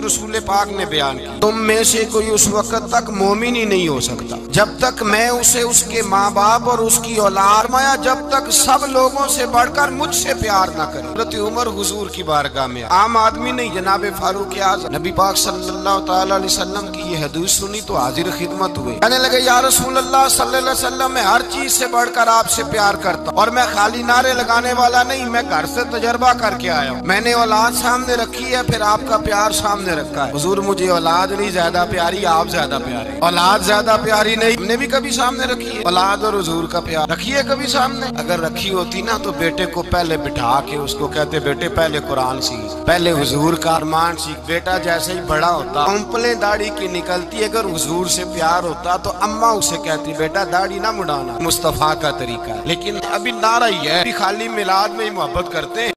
रसूल पाक ने बयान की, तुम में से कोई उस वक्त तक मोमिन ही नहीं हो सकता जब तक मैं उसे उसके माँ बाप और उसकी औलाद माया जब तक सब लोगों से बढ़कर मुझसे प्यार ना करे। हज़रत उमर हुजूर की बारगाह में, आम आदमी नहीं, जनाब फारूक आज़म नबी पाक सल्लल्लाहु तआला अलैहि वसल्लम की ये हदीस सुनी तो हाजिर खिदमत हुए। कहने लगे, या रसूल अल्लाह सल्लल्लाहु अलैहि वसल्लम, मैं हर चीज से बढ़कर आपसे प्यार करता हूँ और मैं खाली नारे लगाने वाला नहीं, मैं घर से तजर्बा करके आया हूँ। मैंने औलाद सामने रखी है, फिर आपका प्यार सामने रखा है। हुजूर, मुझे औलाद नहीं ज्यादा प्यारी, आप ज्यादा प्यारे। औलाद ज्यादा प्यारी नहीं, हमने भी कभी सामने रखी है औलाद और हुजूर का प्यार? रखी है कभी सामने? अगर रखी होती ना तो बेटे को पहले बिठा के उसको कहते, बेटे पहले कुरान सीख, पहले हुजूर का अरमान सीख। बेटा जैसे ही बड़ा होता, उंपले दाढ़ी की निकलती, अगर हुजूर से प्यार होता तो अम्मा उसे कहती, बेटा दाढ़ी ना मुड़ाना, मुस्तफा का तरीका है। लेकिन अभी नारा ही है, खाली मिलाद में ही मोहब्बत करते हैं।